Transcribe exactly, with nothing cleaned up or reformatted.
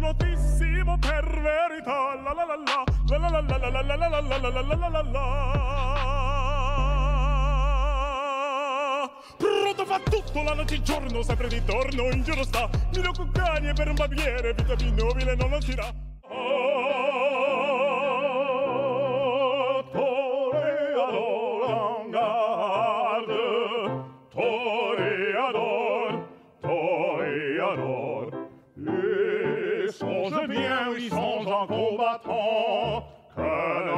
volutissimo per verità. La la la la, la la la la la la la la la la la la la la la. Pronto fa tutto la notte e giorno, sempre di torno in giro sta. Milo con cani e per un barbiere, vitaminobile non lo tira. Toreador, garde, toreador, toreador. Et songe bien, oui, songe en combattant, que